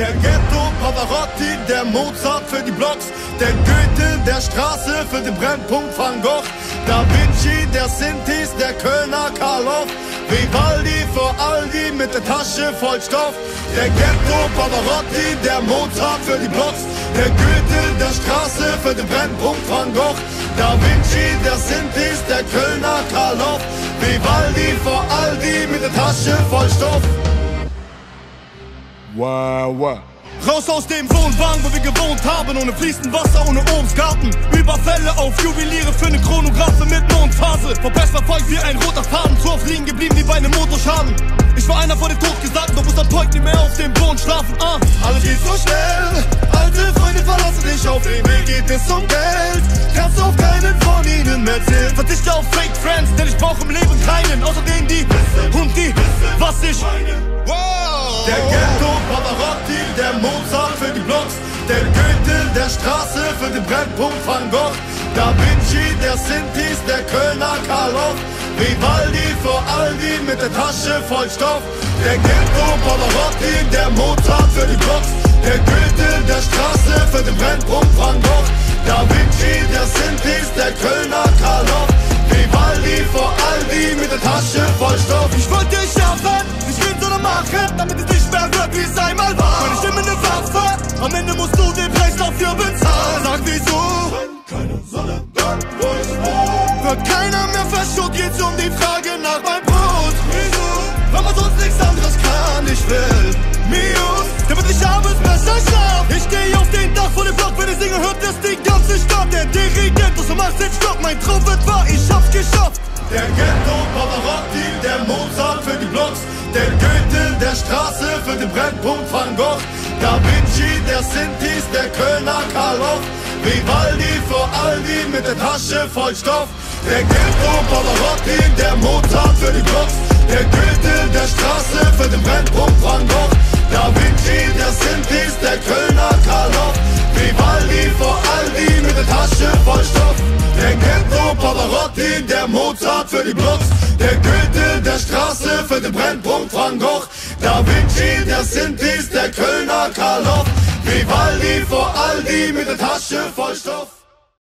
Der Ghetto Pavarotti, der Mozart für die Blocks, der Goethe der Straße für den Brennpunkt Van Gogh, Da Vinci der Sintis, der Kölner Karloff, Vivaldi vor Aldi mit der Tasche voll Stoff. Der Ghetto Pavarotti, der Mozart für die Blocks, der Goethe der Straße für den Brennpunkt Van Gogh, Da Vinci der Sintis, der Kölner Karloff, Vivaldi vor Aldi mit der Tasche voll Stoff. Wow, wow. Raus aus dem Wohnwagen, wo wir gewohnt haben, ohne fließend Wasser, ohne Obstgarten. Überfälle auf Juweliere für ne Chronographe mit Mondphase. Verpest verfolgt wie ein roter Faden, zu oft liegen geblieben wie bei nem Motorschaden. Ich war einer vor dem Tod gesagt, doch muss am Teug nicht mehr auf dem Boden schlafen. Alles geht so schnell, alte Freunde verlassen dich, auf dem Weg geht es um Geld. Kannst auf keinen von ihnen mehr zählen. Verzichte auf Fake Friends, denn ich brauch im Leben keinen, außer denen die und die, was ich meine. Wow. Der Ghetto Pavarotti, der Mozart für die Blocks, der Goethe der Straße für den Brennpunkt Van Gogh, Da Vinci der Sintis, der Kölner Karloff, Vivaldi vor Aldi mit der Tasche voll Stoff. Der Ghetto Pavarotti, der Mozart für die Blocks, der Goethe der Straße für den Brennpunkt Van Gogh, Da Vinci der Sintis, der Kölner Karloff, Vivaldi vor Aldi mit der Tasche voll Stoff. Ich wollte dich schaffen, nicht reden sondern machen, damit es nicht mehr wird, wie es einmal war. Meine Stimme ne Waffe, am Ende musst du den Preis dafür bezahlen. Sag wieso? Wenn keine Sonne bleibt, wo ich wohne, wird keiner mehr verschont, geht's um die Frage nach meinem Brot. Wieso? Weil man sonst nichts anderes kann, ich will Mios, damit ich abends besser schlaf. Ich geh auf den Dach vor dem Block, wenn ich singe, hört es die ganze Stadt. Der Dirigent aus dem macht den Stopp, mein Traum wird wahr, ich hab's geschafft. Der Ghetto Pavarotti, der Mozart für die Blocks, der Goethe der Straße für den Brennpunkt Van Gogh, Da Vinci der Sintis, der Kölner Karloff, Vivaldi vor Aldi mit der Tasche voll Stoff. Der Ghetto Pavarotti, der Mozart für die Blocks, der Goethe der Straße für den Brennpunkt Van Gogh, Da Vinci der Sintis, der Kölner Karloff, Vivaldi vor Aldi mit der Tasche voll Stoff. Der Ghetto Pavarotti, der Mozart für die Blocks, der Goethe der Straße für den Brennpunkt Van Gogh, Da Vinci der Sintis, der Kölner Karloff, Vivaldi vor Aldi mit der Tasche voll Stoff.